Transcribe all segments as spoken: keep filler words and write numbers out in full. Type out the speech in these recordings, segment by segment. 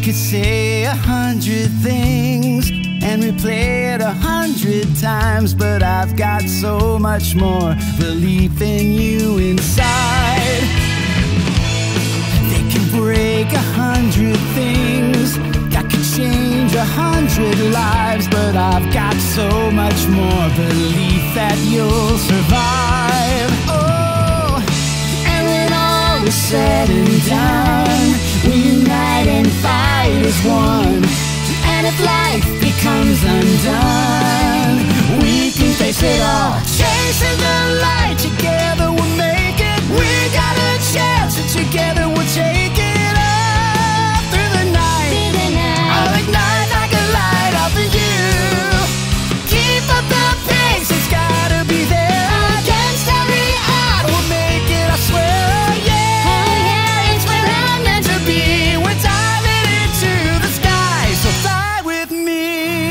could say a hundred things and replay it a hundred times, but I've got so much more belief in you inside. They can break a hundred things, that could change a hundred lives, but I've got so much more belief that you'll survive. Oh, and when all is said and done, we unite and fight as one. And if life becomes undone, we can face it all. Chasing the light, together we'll make it. We got a chance, and together we'll take it up through the night. Through the night. I'll ignite like a light up for you. Keep up the pace, it's gotta be there. Against every odd, we'll make it, I swear. Oh yeah, oh yeah, it's where I'm meant to be. We're diving into the sky, so fly with me.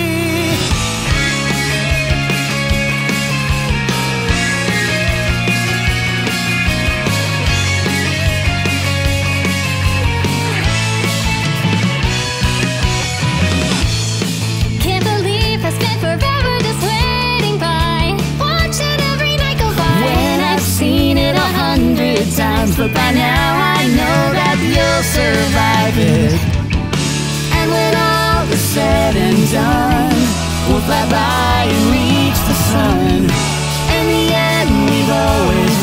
Can't believe I spent forever just waiting by, watching every night go by. When I've seen it a hundred times, but by now I know that you'll survive it. And when all is said and done, we'll fly by and reach the sun. In the end, we've always